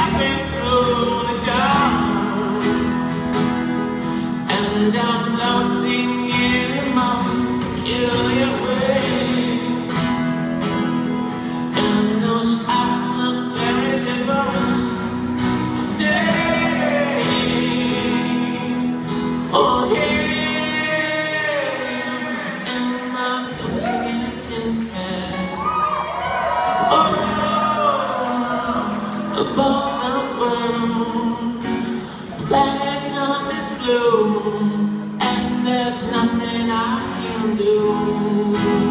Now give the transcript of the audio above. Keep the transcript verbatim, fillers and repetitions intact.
stepping through the door, and I'm floating in the most peculiar way, and those eyes look very different today. Oh, here am I floating in a tin can. Above the ground, planets on this blue, and there's nothing I can do.